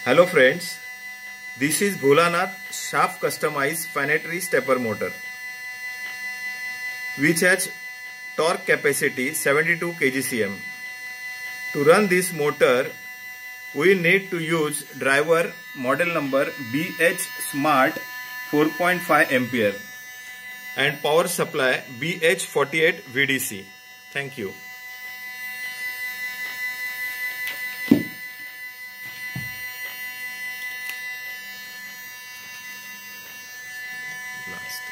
Hello friends, this is Bholanath shaft customized planetary stepper motor which has torque capacity 72 kgcm. To run this motor, we need to use driver model number BH Smart 4.5 ampere and power supply BH48 VDC. Thank you. Last.